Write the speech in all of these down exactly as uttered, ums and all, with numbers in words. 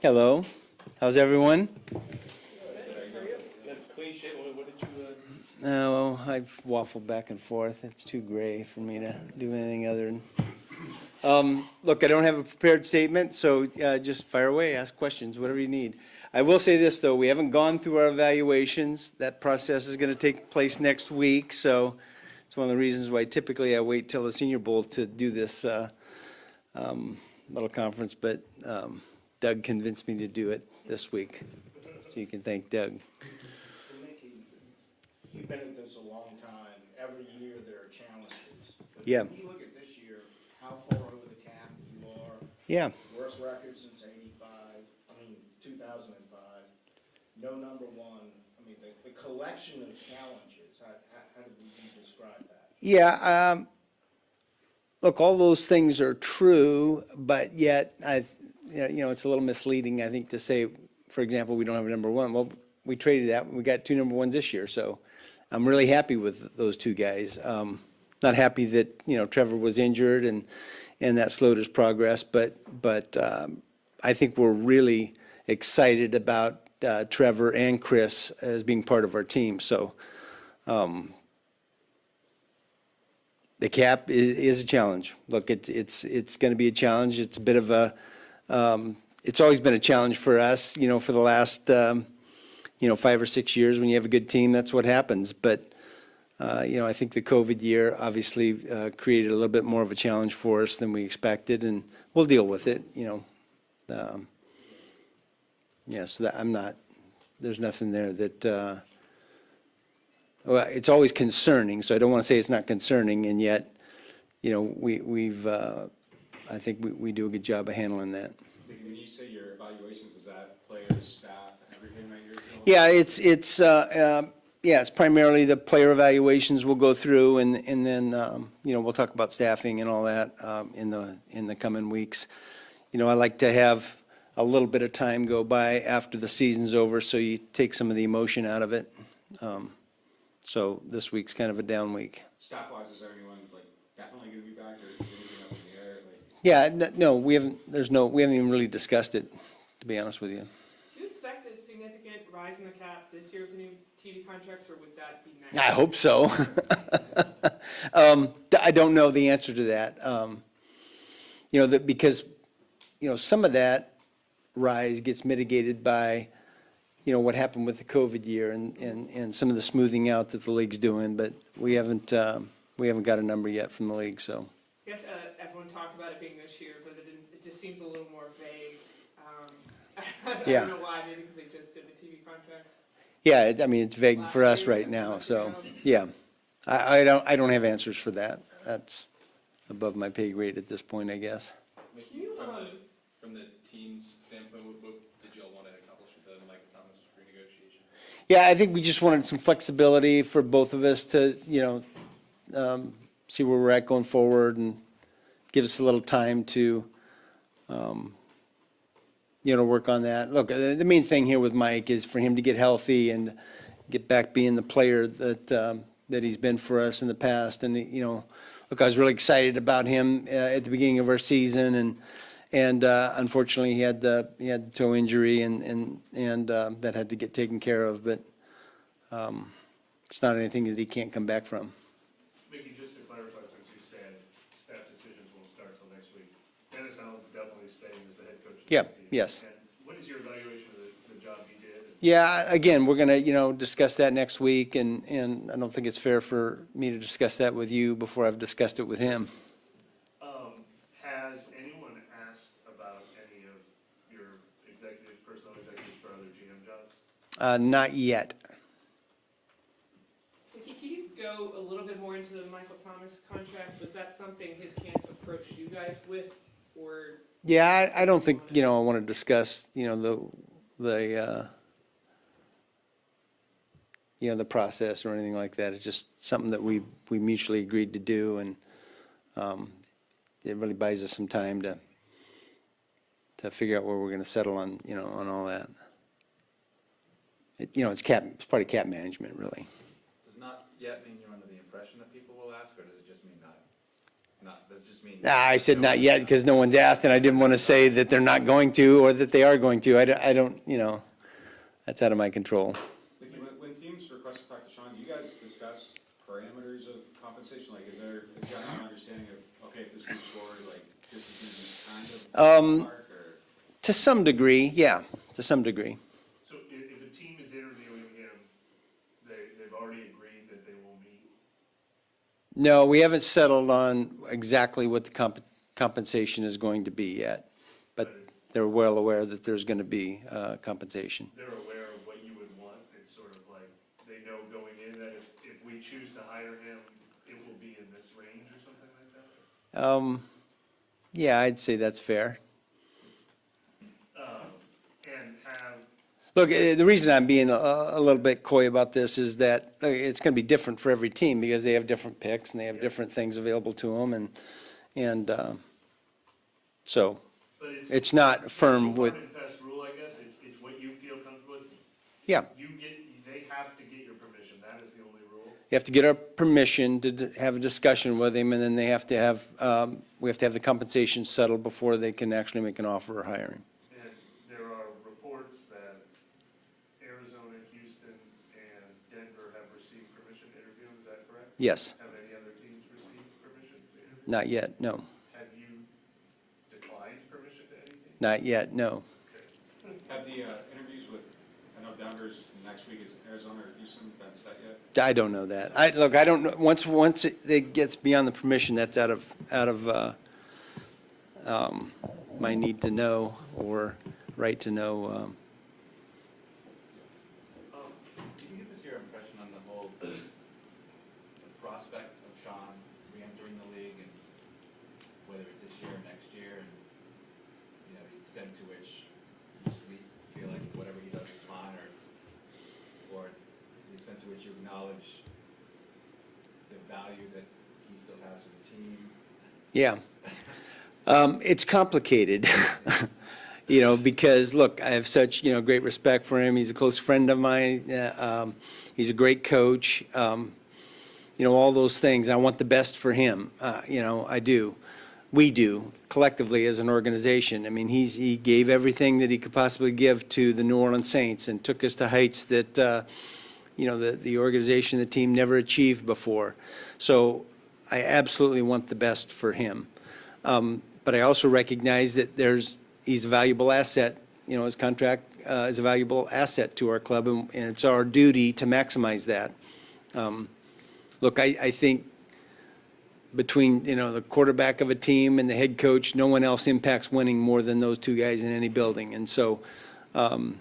Hello. How's everyone? No, I've waffled back and forth. It's too gray for me to do anything other than. Um, look, I don't have a prepared statement, so uh, just fire away, ask questions, whatever you need. I will say this, though. We haven't gone through our evaluations. That process is going to take place next week, so it's one of the reasons why typically I wait till the Senior Bowl to do this uh, um, little conference, but um, Doug convinced me to do it this week, so you can thank Doug. You've been at this a long time. Every year there are challenges. But Yeah. when you look at this year, how far over the cap you are. Yeah. Worst record since eighty-five, I mean, two thousand five. No number one. I mean, the, the collection of challenges, how, how, how did you describe that? Yeah. Um, look, all those things are true, but yet I, you know, it's a little misleading, I think, to say, for example, we don't have a number one. Well, we traded that. We got two number ones this year, so I'm really happy with those two guys. Um, not happy that, you know, Trevor was injured and and that slowed his progress, but but um, I think we're really excited about uh, Trevor and Chris as being part of our team. So um, the cap is, is a challenge. Look, it's it's it's going to be a challenge. It's a bit of a um, it's always been a challenge for us, you know, for the last. Um, you know, five or six years. When you have a good team, that's what happens. But, uh, you know, I think the COVID year obviously uh, created a little bit more of a challenge for us than we expected, and we'll deal with it, you know. Um, yeah, so that I'm not, there's nothing there that, uh, well, it's always concerning, so I don't want to say it's not concerning, and yet, you know, we, we've, uh, I think we, we do a good job of handling that. When you say your evaluations, is that players, staff, everything that you're doing? Yeah, it's it's uh, uh, yeah, it's primarily the player evaluations we'll go through, and and then um, you know, we'll talk about staffing and all that um, in the in the coming weeks. You know, I like to have a little bit of time go by after the season's over, so you take some of the emotion out of it. Um, so this week's kind of a down week. Staff-wise, is there anyone like definitely going to be back, or is anything up in the air? Like, Yeah, n- no, we haven't. There's no. We haven't even really discussed it, to be honest with you. Do you expect a significant rise in the cap this year with the new T V contracts, or would that be next? I hope so. um, I don't know the answer to that. Um, you know, that because, you know, some of that rise gets mitigated by, you know, what happened with the COVID year and, and, and some of the smoothing out that the league's doing, but we haven't um, we haven't got a number yet from the league. So. I guess uh, everyone talked about it being this year, but it, didn't, it just seems a little more vague. Um, I Yeah. don't know why. Maybe because they just did the T V contracts. Yeah, it, I mean, it's vague for us right now, so, yeah. I, I don't, I don't have answers for that. That's above my pay grade at this point, I guess. Can you, From um, the, from the team's standpoint, what, what did y'all want to accomplish with the Mike Thomas renegotiation? Yeah, I think we just wanted some flexibility for both of us to, you know, um, see where we're at going forward and give us a little time to, um, you know, work on that. Look, the the main thing here with Mike is for him to get healthy and get back being the player that um, that he's been for us in the past. And, you know, look, I was really excited about him uh, at the beginning of our season, and and uh, unfortunately he had the he had the toe injury, and and and uh, that had to get taken care of. But um, it's not anything that he can't come back from. Mickey, just to clarify, since you said staff decisions won't start till next week, Dennis Allen's definitely staying as the head coach of Yeah, this team. yes. And what is your evaluation of the, the job he did? And Yeah, again, we're gonna, you know, discuss that next week, and, and I don't think it's fair for me to discuss that with you before I've discussed it with him. Um, has anyone asked about any of your executives, personnel executives for other G M jobs? Uh, not yet. Can can you go a little bit more into the Michael Thomas contract? Was that something his camp approached you guys with, or? Yeah, I, I don't think, you know, I want to discuss, you know, the, the, uh, you know, the process or anything like that. It's just something that we, we mutually agreed to do, and um, it really buys us some time to, to figure out where we're going to settle on, you know, on all that. It, you know, it's cap, it's part of cap management, really. Does not yet mean you're under the impression that people will ask, or does it just mean not? Not, that's just me. Nah, I said not yet because no one's asked, and I didn't want to say that they're not going to or that they are going to. I don't, I don't, you know, that's out of my control. Like, when, when teams request to talk to Sean, do you guys discuss parameters of compensation? Like, is there a general understanding of, okay, if this moves forward, like, this is gonna be kind of Um, mark, or? To some degree, yeah, to some degree. So if, if a team is interviewing him, they, they've already agreed that they will meet? No, we haven't settled on exactly what the comp- compensation is going to be yet, but they're well aware that there's going to be uh, compensation. They're aware of what you would want, it's sort of like, they know going in that if, if we choose to hire him, it will be in this range or something like that? Um, yeah, I'd say that's fair. Um, and have, Look, eh, the reason I'm being a, a little bit coy about this is that uh, it's going to be different for every team because they have different picks and they have different things available to them, and and uh, so but it's. it's not firm with. Hard and fast rule, I guess, it's, it's what you feel comfortable with. Yeah, You get, they have to get your permission, that is the only rule. you have to get our permission to d- have a discussion with him, and then they have to have um, we have to have the compensation settled before they can actually make an offer or hire him. And there are reports that Arizona, Houston, and Denver have received permission to interview him, is that correct? Yes, Have any other teams received permission to interview? not yet. No, Have you declined permission to anything? not yet. No. Okay. Have the uh, interviews with, I know Denver's next week, is Arizona or Houston been set yet? I don't know that. I, look, I don't know, once, once it it gets beyond the permission, that's out of, out of, uh, um, my need to know or right to know, um, Um, Can you give us your impression on the whole, the prospect of Sean re-entering the league, and whether it's this year or next year, and, you know, the extent to which you just le- feel like whatever he does is fine, or, or the extent to which you acknowledge the value that he still has to the team? yeah. Um, it's complicated, you know, because, look, I have such, you know, great respect for him. He's a close friend of mine. Uh, um, he's a great coach. Um, you know, all those things. I want the best for him. Uh, you know, I do. We do, collectively as an organization. I mean, he's, he gave everything that he could possibly give to the New Orleans Saints and took us to heights that, uh, you know, the, the organization, the team never achieved before. So I absolutely want the best for him. Um, but I also recognize that there's, he's a valuable asset. You know, his contract uh, is a valuable asset to our club, and, and it's our duty to maximize that. Um, look, I, I think between, you know, the quarterback of a team and the head coach, no one else impacts winning more than those two guys in any building. And so um,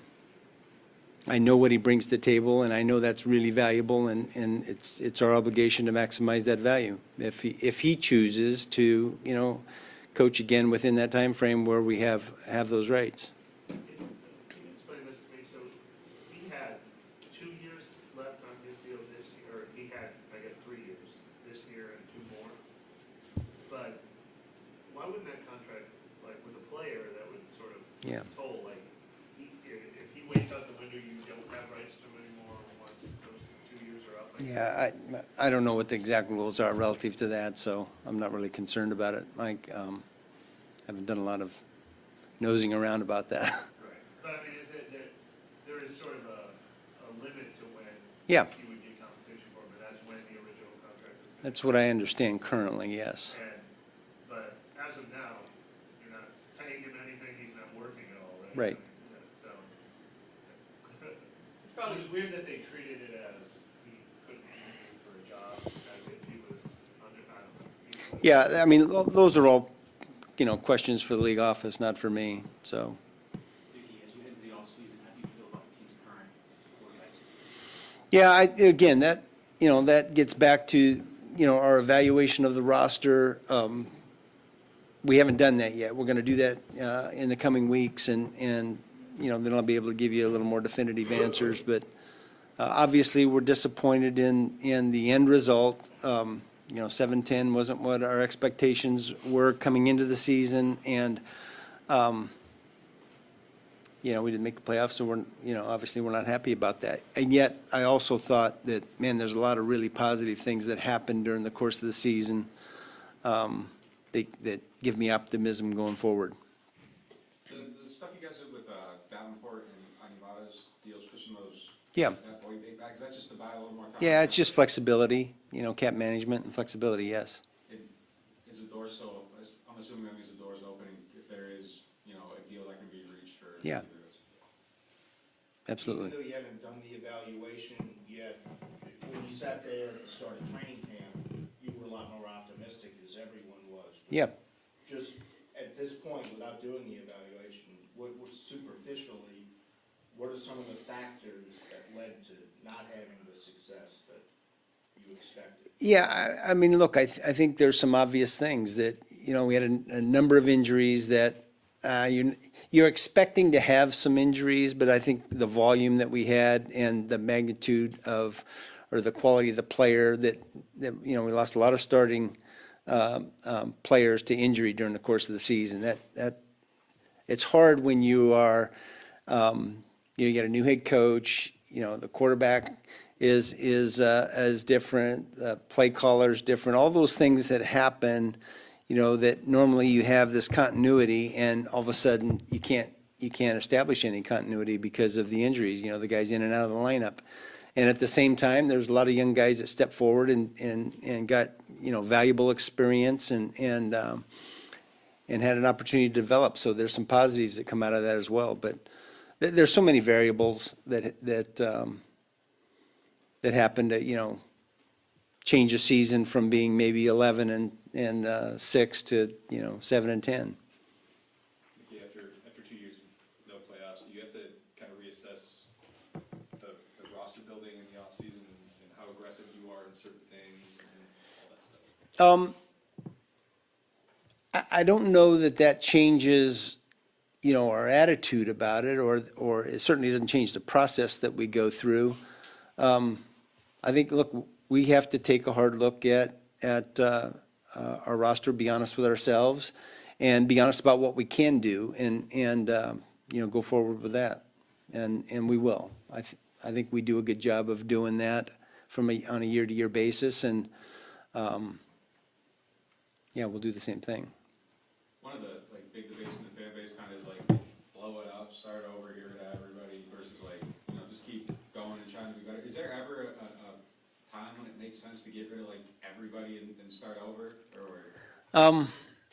I know what he brings to the table, and I know that's really valuable, and, and it's it's our obligation to maximize that value. If he, if he chooses to, you know, coach again within that time frame where we have, have those rights. Can you can you explain this to me? So he had two years left on his deal this year, or he had, I guess, three years, this year and two more. But why wouldn't that contract, like with a player, that would sort of Yeah. toll, like, he, if if he waits out the window, you don't have rights to him anymore once those two years are up? Like, Yeah, I, I don't know what the exact rules are relative to that, so I'm not really concerned about it. Mike, um, haven't done a lot of nosing around about that. Right. But I mean, is it, that there is sort of a, a limit to when Yeah. you would get compensation for him, but that's when the original contract was. gonna That's what I understand currently, yes. And, but as of now, you're not paying him anything, he's not working at all, right? Right. Yeah, So. It's probably, It was weird that they treated it as he couldn't interview for a job, as if he was under, I don't know. he was- Yeah, I mean, tho- those are all, you know, questions for the league office, not for me, so. Vicky, as you head into the offseason, how do you feel about the team's current quarterback situation? Yeah, I, again, that, you know, that gets back to, you know, our evaluation of the roster. Um, we haven't done that yet. We're going to do that uh, in the coming weeks, and, and, you know, then I'll be able to give you a little more definitive answers. But uh, obviously, we're disappointed in, in the end result. Um, you know, seven ten wasn't what our expectations were coming into the season, and, um, you know, we didn't make the playoffs, so we're, you know, obviously we're not happy about that. And yet, I also thought that, man, there's a lot of really positive things that happened during the course of the season. um, they, that give me optimism going forward. The, the stuff you guys did with uh, Davenport and Animata's deals, pushing those. Yeah. That boy big bags, that's just to buy a little more time? Yeah, it's just flexibility, you know, cap management and flexibility, yes. It- Is the door so, I'm assuming that means the door's opening if there is, you know, a deal that can be reached for. Yeah. either of those. Absolutely. Even though you haven't done the evaluation yet, when you sat there at the start of training camp, you were a lot more optimistic, as everyone was. Yeah. Just at this point, without doing the evaluation, what, what superficially, what are some of the factors that led to not having the success that you expected? Yeah, I, I mean, look, I, th- I think there's some obvious things that, you know, we had a, a number of injuries that uh, you, you're expecting to have some injuries, but I think the volume that we had and the magnitude of, or the quality of the player that, that you know, we lost a lot of starting um, um, players to injury during the course of the season. That, that, it's hard when you are, um, you know, you get a new head coach, you know, the quarterback is is uh, is different, the play caller is different, all those things that happen, you know, that normally you have this continuity, and all of a sudden you can't you can't establish any continuity because of the injuries. You know, the guys in and out of the lineup, and at the same time, there's a lot of young guys that step forward and and and got, you know, valuable experience and and um, and had an opportunity to develop. So there's some positives that come out of that as well, but th- there's so many variables that that. Um, that happened to, you know, change a season from being maybe eleven and, and uh, six to, you know, seven and ten. Okay, after, after two years, no playoffs, do you have to kind of reassess the, the roster building in the offseason and, and how aggressive you are in certain things and all that stuff? Um, I, I don't know that that changes, you know, our attitude about it, or, or it certainly doesn't change the process that we go through. Um, I think, look, we have to take a hard look at, at uh, uh, our roster, be honest with ourselves, and be honest about what we can do, and, and um, you know, go forward with that. And, and we will. I, th- I think we do a good job of doing that from a, on a year-to-year basis, and, um, yeah, we'll do the same thing. One of the, like, big debates in the fan base kind of is like, blow it up, start over, give it to everybody, versus like, you know, just keep going and trying to be better. Is there ever a, a, a time when it makes sense to get rid of like everybody and, and start over, or? Um,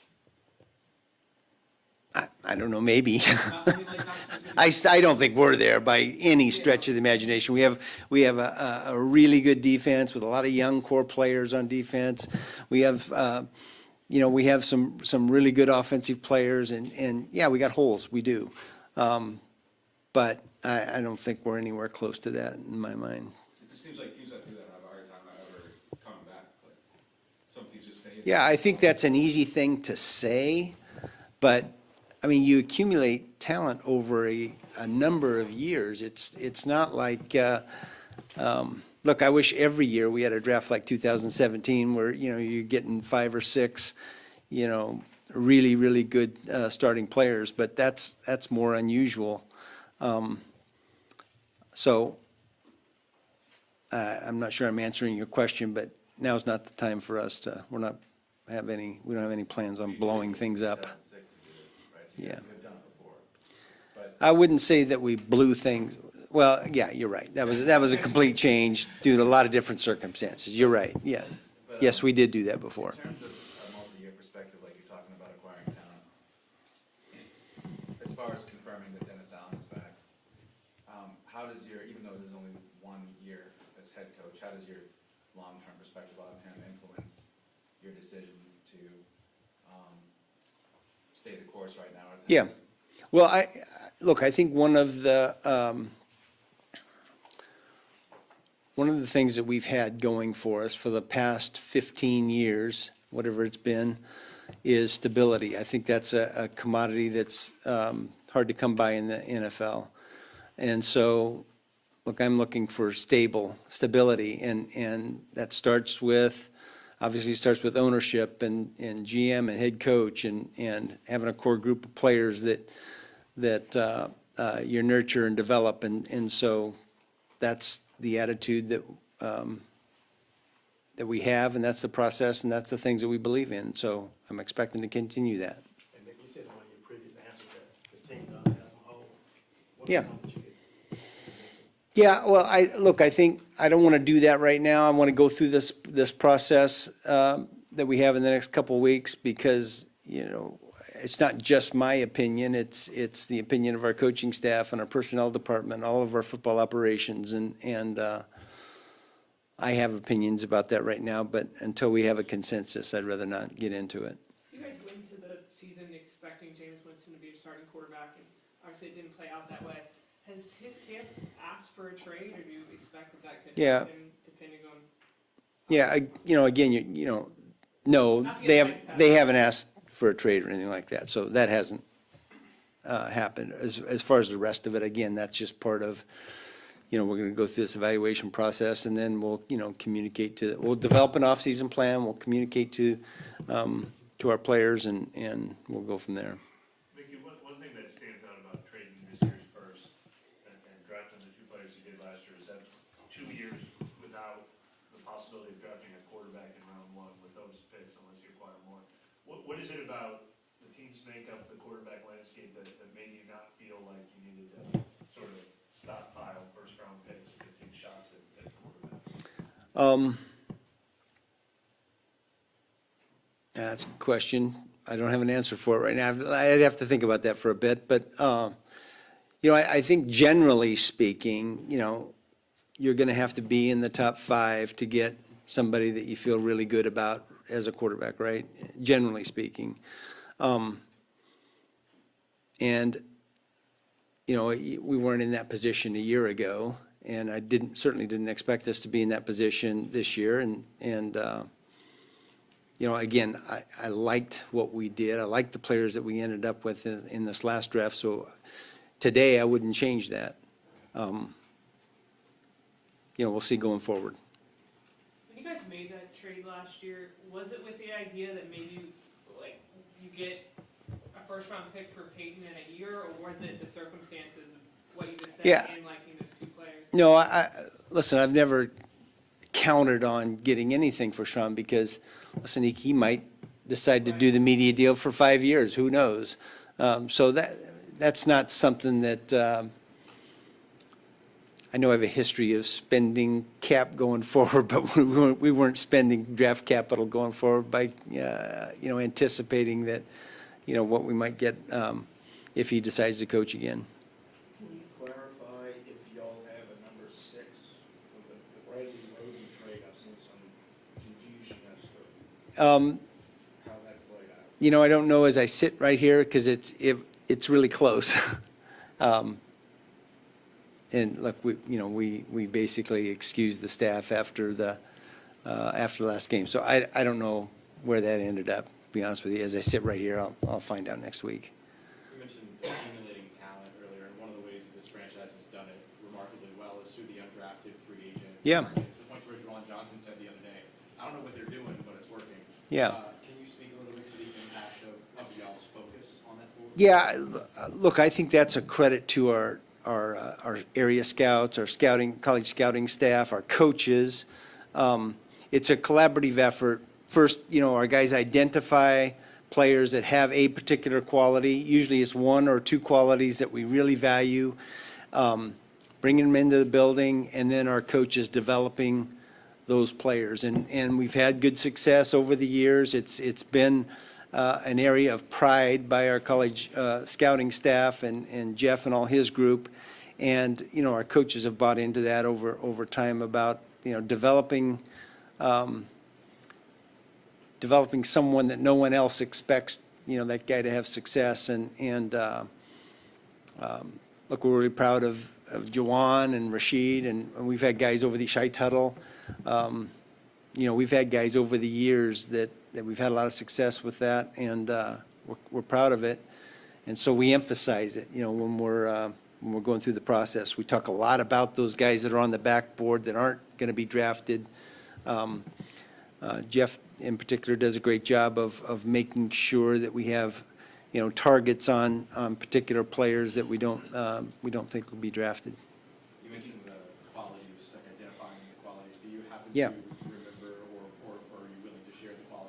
I, I don't know, maybe. Not, I mean, like, not specifically- I, st- I don't think we're there by any stretch of the imagination. We have, we have a, a a really good defense with a lot of young core players on defense. We have, uh, you know, we have some, some really good offensive players, and, and yeah, we got holes, we do. Um, But I, I don't think we're anywhere close to that in my mind. It just seems like teams that do that have a hard time ever coming back, but some teams just stay. Yeah, I think that's an easy thing to say, but, I mean, you accumulate talent over a, a number of years. It's, it's not like, uh, um, look, I wish every year we had a draft like two thousand seventeen where, you know, you're getting five or six, you know, really, really good uh, starting players, but that's, that's more unusual. Um, So, uh, I'm not sure I'm answering your question, but now's not the time for us to, we're not, have any, we don't have any plans on blowing things up. two thousand six you did it, right? So you- Yeah. You've done it before. But I wouldn't say that we blew things, well, yeah, you're right. That was, that was a complete change due to a lot of different circumstances. You're right, yeah. But, Yes, um, we did do that before. in terms of a multi-year perspective, like you're talking about acquiring talent, as far as confirming that Dennis Allen is back, um, how does your, even though there's only one year as head coach, how does your long-term perspective on him influence your decision to um, stay the course right now? or- Yeah. Well, I, look, I think one of the, um, one of the things that we've had going for us for the past fifteen years, whatever it's been, is stability. I think that's a, a commodity that's um, hard to come by in the N F L. And so, look, I'm looking for stable, stability, and, and that starts with, obviously it starts with ownership and, and G M and head coach, and, and having a core group of players that, that uh, uh, you nurture and develop. And, and so that's the attitude that, um, that we have, and that's the process, and that's the things that we believe in. So I'm expecting to continue that. And Nick, you said in one of your previous answers that this team does have some holes. What are Yeah. some that you could- Yeah, well, I, look, I think, I don't want to do that right now. I want to go through this, this process um, that we have in the next couple of weeks, because, you know, it's not just my opinion, it's, it's the opinion of our coaching staff and our personnel department, all of our football operations, and, and uh, I have opinions about that right now, but until we have a consensus, I'd rather not get into it. You guys went into the season expecting James Winston to be a starting quarterback, and obviously it didn't play out that way. Has his camp asked for a trade, or do you expect that that could Yeah. happen depending on? Yeah, I, you know, again, you, you know, no, Not to get they have, sidetracked. they haven't asked for a trade or anything like that, so that hasn't uh, happened. As, as far as the rest of it, again, that's just part of, you know, we're gonna go through this evaluation process, and then we'll, you know, communicate to, we'll develop an off-season plan, we'll communicate to, um, to our players, and, and we'll go from there. Mickey, one, one thing that stands out about trading this year's first and, and drafting the two players you did last year is that two years without the possibility of drafting a quarterback in round one with those picks unless you acquire more. What, what is it about the team's makeup, the quarterback landscape that, that made you not feel like you needed to sort of stockpile first round picks to take shots at, at quarterback? Um, That's a question. I don't have an answer for it right now. I'd have to think about that for a bit, but, uh, you know, I, I think generally speaking, you know, you're going to have to be in the top five to get somebody that you feel really good about as a quarterback, right? Generally speaking. Um, and, you know, we weren't in that position a year ago, and I didn't, certainly didn't expect us to be in that position this year, and, and, uh, you know, again, I, I liked what we did. I liked the players that we ended up with in, in this last draft. So today, I wouldn't change that. Um, you know, we'll see going forward. When you guys made that trade last year, was it with the idea that maybe, like, you get a first round pick for Peyton in a year, or was it the circumstances of what you just said, Yeah. and liking those two players? No, I, I listen. I've never counted on getting anything for Sean because, listen, he, he might decide to do the media deal for five years. Who knows? Um, so that that's not something that um, I know I have a history of spending cap going forward, but we weren't, we weren't spending draft capital going forward by uh, you know anticipating that you know what we might get um, if he decides to coach again. Can you clarify if y'all have a number six for the, the Riley Roden trade? I've seen some confusion as to Um, how that played out. You know, I don't know as I sit right here because it's it, it's really close. um, and look, we you know we we basically excused the staff after the uh, after the last game, so I I don't know where that ended up. To be honest with you, as I sit right here, I'll I'll find out next week. You mentioned accumulating talent earlier, and one of the ways that this franchise has done it remarkably well is through the undrafted free agent. Yeah. market, To the point where Juwan Johnson said the other day, I don't know what they're doing, but it's working. Yeah. Uh, Can you speak a little bit to the impact of, of y'all's focus on that pool? Yeah, l- look, I think that's a credit to our, our, uh, our area scouts, our scouting, college scouting staff, our coaches. Um, It's a collaborative effort. First, you know, our guys identify players that have a particular quality. Usually it's one or two qualities that we really value. Um, Bringing them into the building, and then our coaches developing those players. And, and we've had good success over the years. It's, it's been uh, an area of pride by our college uh, scouting staff and, and Jeff and all his group. And, you know, our coaches have bought into that over, over time about, you know, developing, um, developing someone that no one else expects, you know, that guy to have success. And, and uh, um, look, we're really proud of, of Jawan and Rashid, and, and we've had guys over the Shai Tuttle. Um, you know, we've had guys over the years that, that we've had a lot of success with that, and uh, we're, we're proud of it. And so we emphasize it, you know, when we're, uh, when we're going through the process. We talk a lot about those guys that are on the backboard that aren't going to be drafted. Um, uh, Jeff, in particular, does a great job of, of making sure that we have, you know, targets on, on particular players that we don't, um, we don't think will be drafted. You mentioned the qualities, like identifying the qualities. Do you happen Yeah. to remember or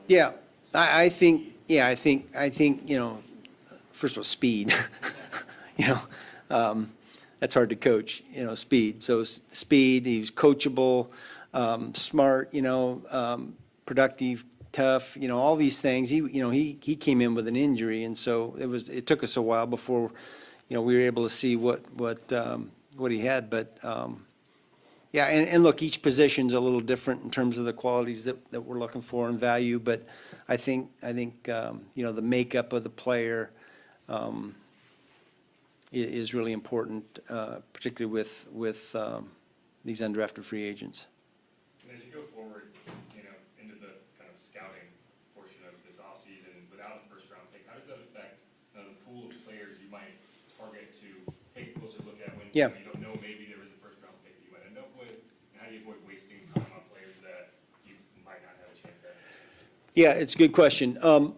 Yeah, I, I think, yeah, I think, I think, you know, first of all, speed. You know, um, that's hard to coach, you know, speed. So s- speed, he was coachable, um, smart, you know, um, productive, tough, you know, all these things. He, you know, he, he came in with an injury, and so it was, it took us a while before, you know, we were able to see what, what, um, what he had. But, um, yeah, and, and look, each position's a little different in terms of the qualities that, that we're looking for and value, but I think, I think, um, you know, the makeup of the player, um, i- is really important, uh, particularly with, with, um, these undrafted free agents. And as you go forward, you know, into the kind of scouting portion of this offseason, without a first round pick, how does that affect uh, the pool of players you might target to take a closer look at when Yeah. you don't know maybe there was a first round pick you might end up with? And how do you avoid wasting time on players that you might not have a chance at? Yeah, it's a good question. Um,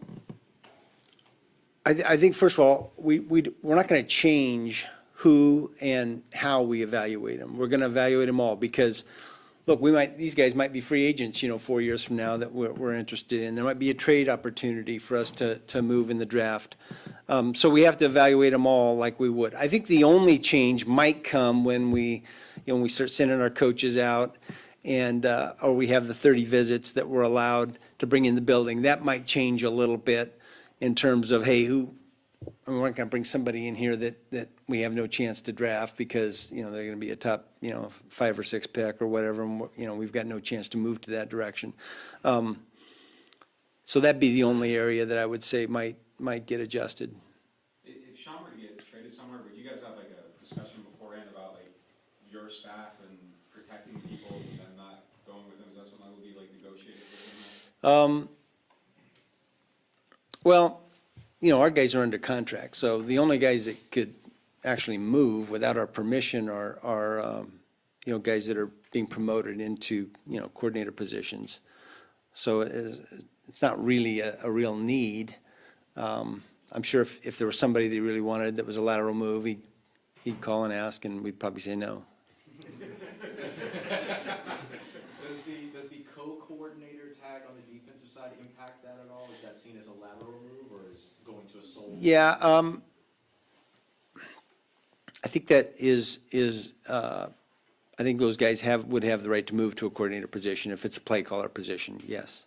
I, th- I think, first of all, we, we, we're not going to change who and how we evaluate them. We're going to evaluate them all because, look, we might, these guys might be free agents, you know, four years from now that we're, we're interested in. There might be a trade opportunity for us to, to move in the draft. Um, so we have to evaluate them all like we would. I think the only change might come when we, you know, when we start sending our coaches out and, uh, or we have the thirty visits that we're allowed to bring in the building. That might change a little bit in terms of, hey, who, I mean, we're not going to bring somebody in here that, that we have no chance to draft because, you know, they're going to be a top, you know, five or six pick or whatever, and, you know, we've got no chance to move to that direction. Um, So that'd be the only area that I would say might, might get adjusted. If, if Sean were to get traded somewhere, would you guys have like a discussion beforehand about like your staff and protecting people and not going with them? Is that something that would be like negotiated with them? Um, Well, you know, our guys are under contract, so the only guys that could actually move without our permission are, are, um, you know, guys that are being promoted into, you know, coordinator positions. So it- it's not really a, a real need. Um, I'm sure if, if there was somebody that he really wanted that was a lateral move, he'd, he'd call and ask, and we'd probably say no. Does the, does the co-coordinator tag on the defensive side impact that at all? Is that seen as a lateral move, or is going to a sole? Yeah, um, I think that is, is, uh, I think those guys have, would have the right to move to a coordinator position if it's a play caller position, yes.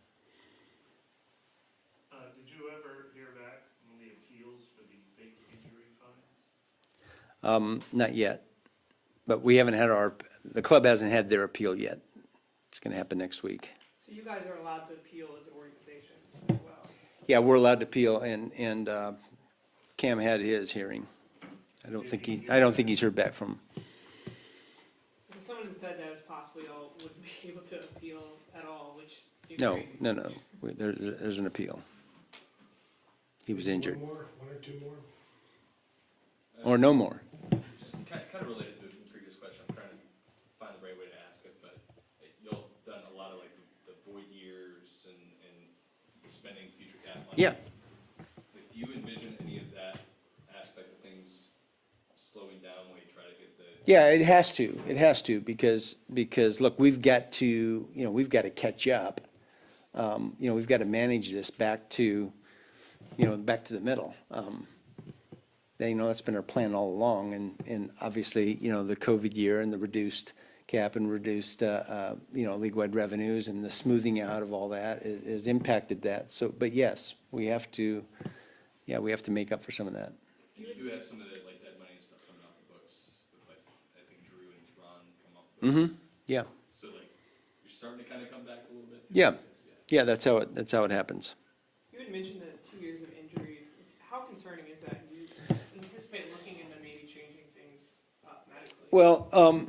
Uh, did you ever hear back on the appeals for the fake injury fines? Um, not yet, but we haven't had our, the club hasn't had their appeal yet. It's gonna happen next week. So you guys are allowed to appeal as an organization as well? Yeah, we're allowed to appeal, and, and, uh, Cam had his hearing. I don't think he, I don't think he's heard back from, Because someone had said that it's possible y'all wouldn't be able to appeal at all, which seems no, crazy. no, no, We- there's, there's an appeal. He was injured, One more, one or two more? or no more. Kind, kind of related to the previous question, I'm trying to find the right way to ask it, but y'all have done a lot of like the void years and, and spending future cap money. Yeah. Like, do you envision any of that aspect of things slowing down when you try to get the? Yeah, it has to, it has to, because, because, look, we've got to, you know, we've got to catch up. Um, you know, we've got to manage this back to, you know, back to the middle. Um, then, you know, that's been our plan all along, and, and obviously, you know, the COVID year and the reduced cap and reduced, uh, uh, you know, league-wide revenues and the smoothing out of all that is, is impacted that. So, but yes, we have to, yeah, we have to make up for some of that. And you do have some of the, like, that money and stuff coming off the books, with like, I think Drew and Ron come off the books. Mm-hmm, yeah, So like, you're starting to kind of come back a little bit? yeah, yeah, that's how it, that's how it happens. You had mentioned the two years of injuries. How concerning is that? Do you anticipate looking into maybe changing things up medically? Well, um,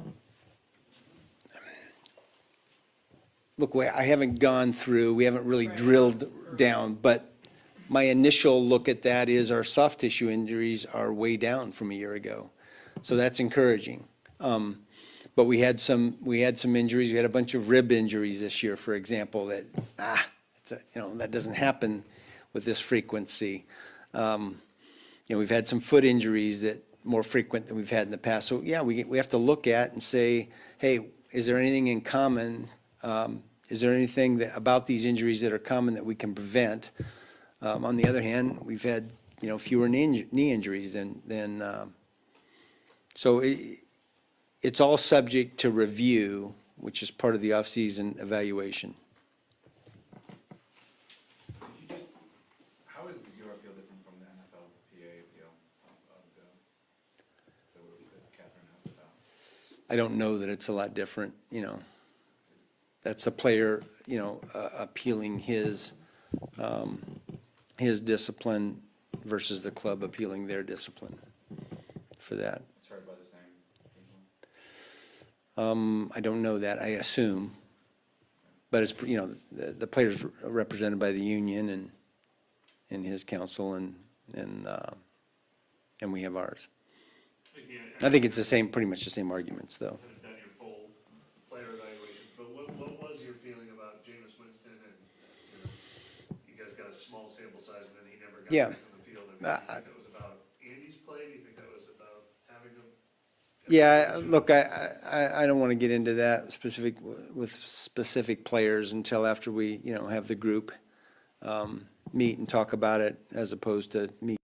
look, we- I haven't gone through, we haven't really Right. drilled down, but my initial look at that is our soft tissue injuries are way down from a year ago. So that's encouraging. Um, But we had some, we had some injuries, we had a bunch of rib injuries this year, for example, that, ah, it's a, you know, that doesn't happen with this frequency. Um, You know, we've had some foot injuries that more frequent than we've had in the past. So, yeah, we, we have to look at and say, hey, is there anything in common um, is there anything that, about these injuries that are common that we can prevent? Um, On the other hand, we've had, you know, fewer knee, inju- knee injuries than, than, um, so it, it's all subject to review, which is part of the off-season evaluation. Could you just, how is your appeal different from the N F L P A appeal of, of the, the, that Catherine asked about? I don't know that it's a lot different, you know. That's a player, you know, uh, appealing his, um, his discipline versus the club appealing their discipline for that. It's heard by the same people? Um, I don't know that, I assume. But it's, you know, the, the player's represented by the union and, and his counsel and, and, uh, and we have ours. Again, I think it's the same, pretty much the same arguments, though. haven't done your full player evaluation, but what, what was your feeling about Jameis Winston and, you know, you guys got a small sample size and then he never got Yeah. back on the field. I mean, do Uh, you think that was about Andy's play? Do you think that was about having him? Yeah, I- look, I, I, I don't want to get into that specific, with specific players until after we, you know, have the group um, meet and talk about it, as opposed to me